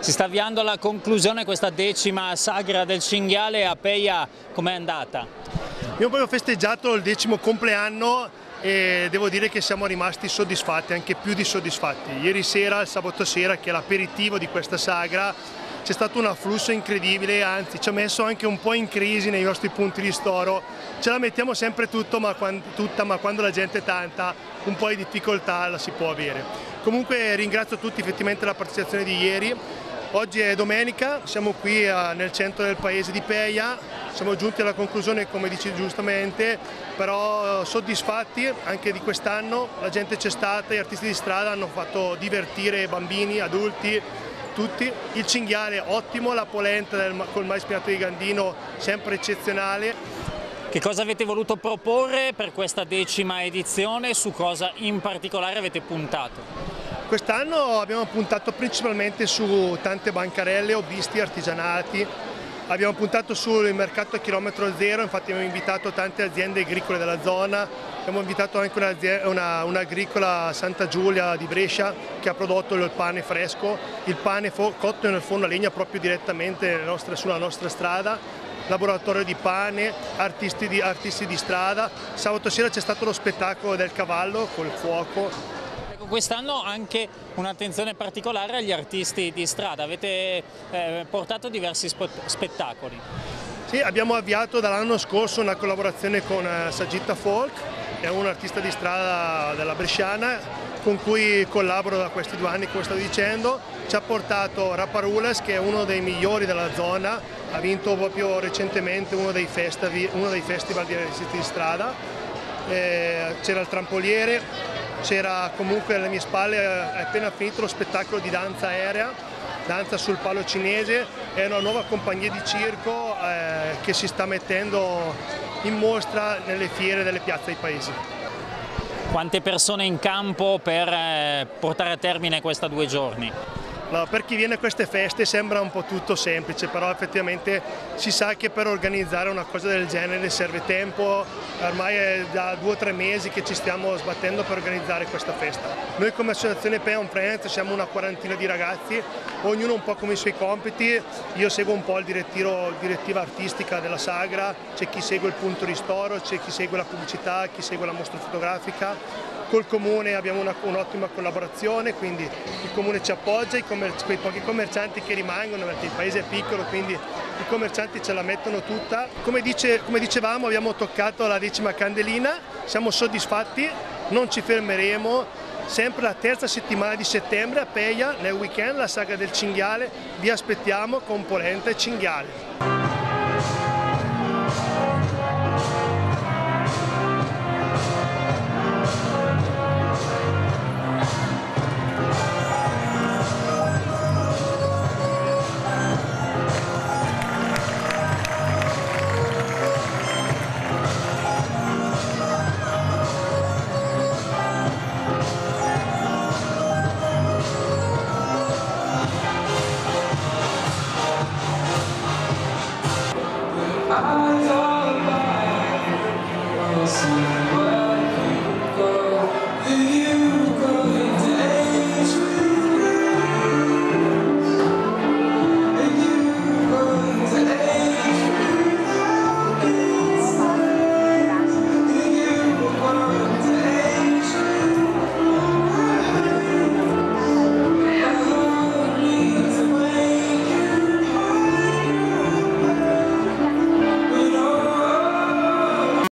Si sta avviando alla conclusione questa 10ª sagra del cinghiale a Peja, com'è andata? Abbiamo proprio festeggiato il 10° compleanno e devo dire che siamo rimasti soddisfatti, anche più di soddisfatti. Ieri sera, il sabato sera, che è l'aperitivo di questa sagra, c'è stato un afflusso incredibile, anzi ci ha messo anche un po' in crisi nei nostri punti di storo. Ce la mettiamo sempre ma quando la gente è tanta un po' di difficoltà la si può avere. Comunque ringrazio tutti effettivamente la partecipazione di ieri. Oggi è domenica, siamo qui nel centro del paese di Peja, siamo giunti alla conclusione, come dici giustamente, però soddisfatti anche di quest'anno. La gente c'è stata, gli artisti di strada hanno fatto divertire bambini, adulti, tutti. Il cinghiale ottimo, la polenta col mais spinato di Gandino sempre eccezionale. Che cosa avete voluto proporre per questa 10ª edizione? Su cosa in particolare avete puntato? Quest'anno abbiamo puntato principalmente su tante bancarelle, hobbisti, artigianati. Abbiamo puntato sul mercato a chilometro zero, infatti abbiamo invitato tante aziende agricole della zona. Abbiamo invitato anche un'agricola Santa Giulia di Brescia che ha prodotto il pane fresco, il pane cotto nel forno a legna proprio direttamente sulla nostra strada. Laboratorio di pane, artisti di strada. Sabato sera c'è stato lo spettacolo del cavallo col fuoco. Quest'anno anche un'attenzione particolare agli artisti di strada, avete portato diversi spettacoli. Sì, abbiamo avviato dall'anno scorso una collaborazione con Sagitta Folk, che è un artista di strada della Bresciana, con cui collaboro da questi 2 anni, come stavo dicendo. Ci ha portato Raparules, che è uno dei migliori della zona, ha vinto proprio recentemente uno dei festival di artisti di strada. C'era il trampoliere. C'era comunque alle mie spalle, è appena finito lo spettacolo di danza aerea, danza sul palo cinese, è una nuova compagnia di circo che si sta mettendo in mostra nelle fiere delle piazze dei paesi. Quante persone in campo per portare a termine questa 2 giorni? No, per chi viene a queste feste sembra un po' tutto semplice, però effettivamente si sa che per organizzare una cosa del genere serve tempo. Ormai è da 2 o 3 mesi che ci stiamo sbattendo per organizzare questa festa. Noi come associazione Peja on Friends siamo una 40ina di ragazzi, ognuno un po' come i suoi compiti. Io seguo un po' direttiva artistica della sagra, c'è chi segue il punto di storo, c'è chi segue la pubblicità, chi segue la mostra fotografica. Col Comune abbiamo un'ottima collaborazione, quindi il Comune ci appoggia, quei pochi commercianti che rimangono, perché il paese è piccolo, quindi i commercianti ce la mettono tutta. Come dicevamo, abbiamo toccato la 10ª candelina, siamo soddisfatti, non ci fermeremo. Sempre la 3ª settimana di settembre a Peja, nel weekend, la sagra del cinghiale, vi aspettiamo con polenta e cinghiale. Eyes